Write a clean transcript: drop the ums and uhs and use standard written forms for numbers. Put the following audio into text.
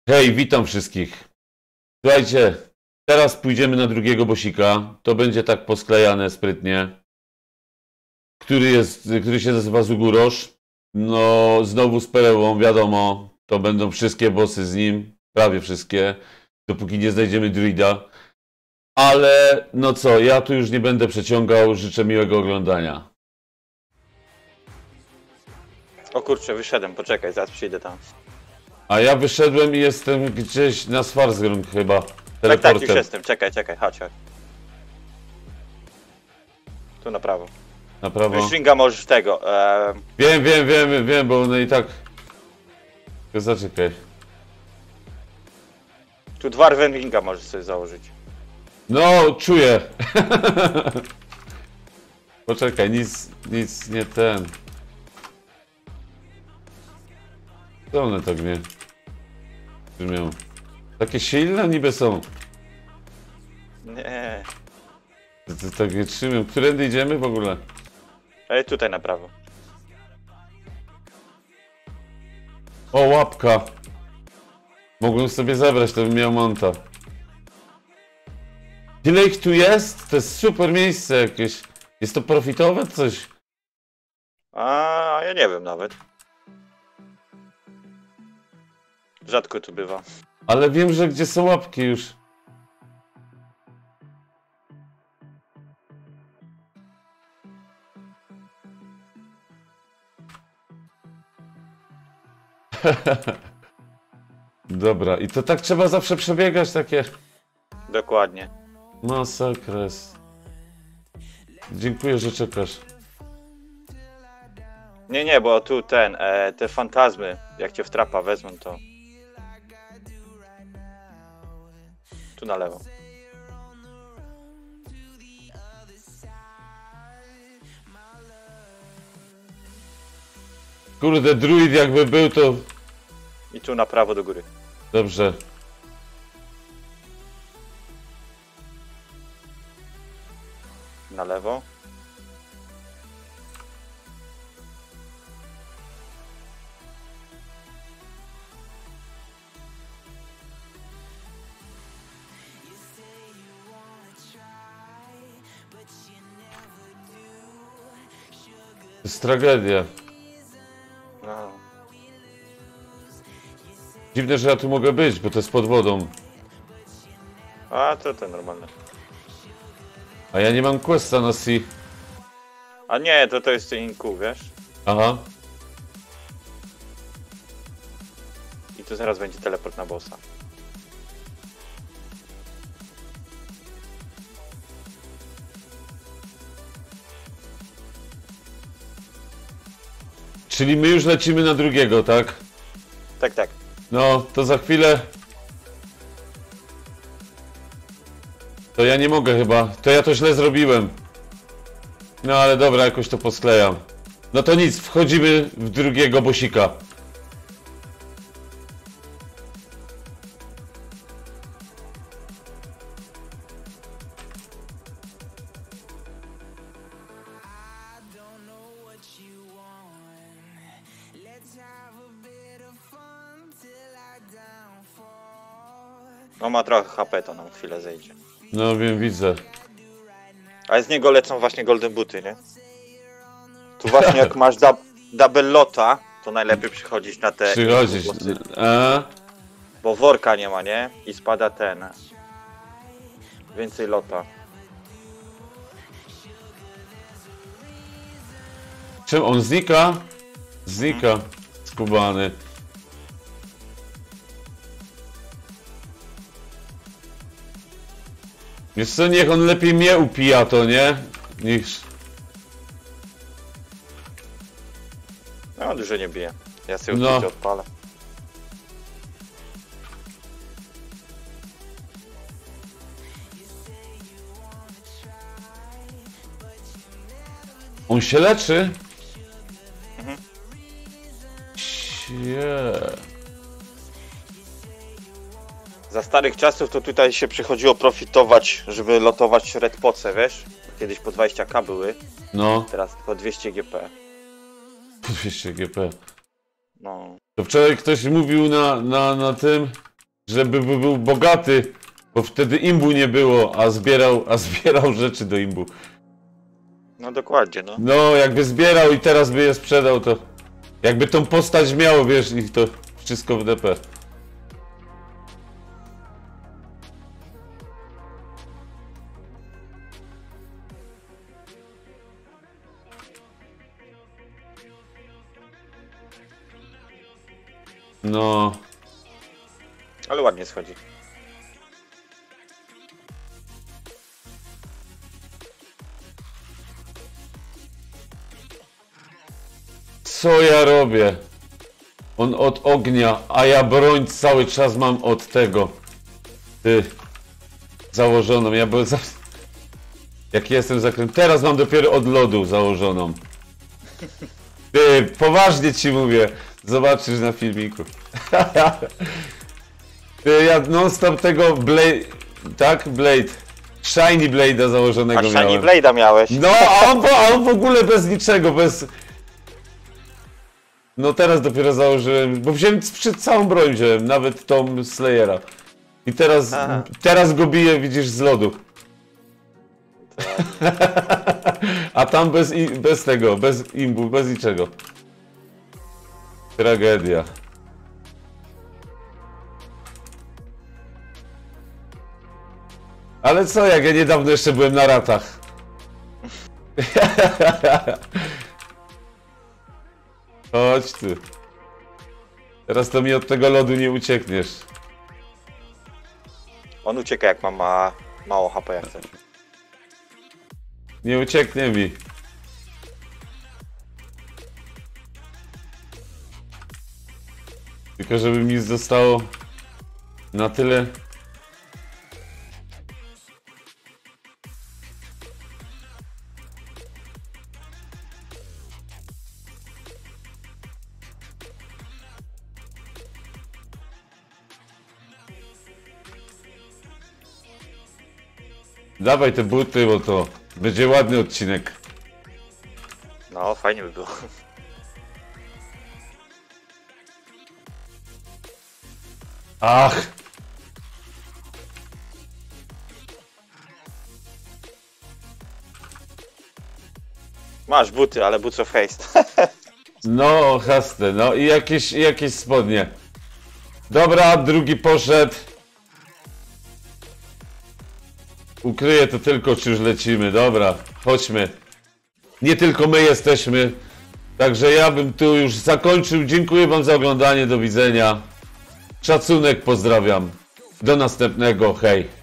Hej, witam wszystkich. Słuchajcie, teraz pójdziemy na drugiego bossika. To będzie tak posklejane sprytnie. Który się nazywa Zugurosz. No, znowu z perełą, wiadomo. To będą wszystkie bossy z nim. Prawie wszystkie. Dopóki nie znajdziemy druida. Ale, no co, ja tu już nie będę przeciągał. Życzę miłego oglądania. O kurczę, wyszedłem, poczekaj, zaraz przyjdę tam. A ja wyszedłem i jestem gdzieś na Svarzgrund chyba. Tak, już Teleportem. jestem, czekaj, chodź. Tu na prawo. Na prawo. Stringa możesz tego, Wiem, bo one i tak... Tylko zaczekaj. tu Dwarvenringa możesz sobie założyć. No, czuję. Poczekaj, nic nie ten. Co one tak mnie brzmią? Takie silne niby są. Nie, Tak nie trzymią. Którędy idziemy w ogóle? ale tutaj na prawo. O, łapka. Mogłem sobie zebrać, to bym miał monta. Tyle ich tu jest? To jest super miejsce jakieś. Jest to profitowe coś? A ja nie wiem nawet. Rzadko tu bywa. Ale wiem, że gdzie są łapki już. Dobra, i to tak trzeba zawsze przebiegać takie. Dokładnie. Masakres. Dziękuję, że czekasz. Nie, bo tu te fantazmy, jak cię w trapa wezmą, to... Tu na lewo. Kurde, druid jakby był, to I tu na prawo do góry. dobrze. Na lewo. To jest tragedia. No. Dziwne, że ja tu mogę być, bo to jest pod wodą. A to normalne. A ja nie mam questa na sea. A nie, to jest Inku, wiesz? Aha. I tu zaraz będzie teleport na bossa. Czyli my już lecimy na drugiego, tak? Tak. No, to za chwilę... To ja nie mogę chyba. To ja to źle zrobiłem. No ale dobra, jakoś to posklejam. No to nic, wchodzimy w drugiego bossika. No ma trochę HP, to nam chwilę zejdzie. No wiem, widzę. Ale z niego lecą właśnie golden booty, nie? Tu właśnie jak masz double lota, to najlepiej przychodzić na te... Przychodzić. bossy. A? Bo worka nie ma, nie? I spada więcej lota. Czym on znika? Znika. Skubany. Wiesz co, niech on lepiej mnie upija to, nie? Niż... No dużo nie bije. Ja sobie No. odpalę. On się leczy? Mhm. Za starych czasów to tutaj się przychodziło profitować, żeby lotować red poce, wiesz? Kiedyś po 20k były, No, teraz po 200 GP. 200 GP. No. To wczoraj ktoś mówił na tym, żeby był bogaty, bo wtedy imbu nie było, a zbierał rzeczy do imbu. No dokładnie, no. No, jakby zbierał i teraz by je sprzedał, to jakby tą postać miało, wiesz, i to wszystko w DP. No. Ale ładnie schodzi. Co ja robię? On od ognia, a ja broń cały czas mam od tego. Ty. Założoną, ja byłem za... Jak jestem zakręt. Teraz mam dopiero od lodu założoną. Ty, poważnie ci mówię. Zobaczysz na filmiku. Ty, ja non stop tego Blade... Tak? Blade. Shiny Blade'a założonego A miałem. Shiny Blade'a miałeś. No, a on w ogóle bez niczego, bez... No teraz dopiero założyłem, bo wziąłem całą broń wziąłem, nawet tą Slayera. I teraz go biję, widzisz, z lodu. A tam bez tego, bez imbu, bez niczego. Tragedia. Ale co, jak ja niedawno jeszcze byłem na ratach. Chodź tu. Teraz to mi od tego lodu nie uciekniesz. On ucieka jak ma mało HP jak ten. Nie ucieknie mi. Tylko żeby mi zostało na tyle. Dawaj te buty, bo to będzie ładny odcinek. No, fajnie by było. Ach! Masz buty, ale boots of haste. No, hasne, no i jakieś spodnie. Dobra, drugi poszedł. Ukryję to tylko, czy już lecimy. Dobra, chodźmy. Nie tylko my jesteśmy. Także ja bym tu już zakończył. Dziękuję wam za oglądanie. Do widzenia. Szacunek, pozdrawiam. Do następnego. Hej.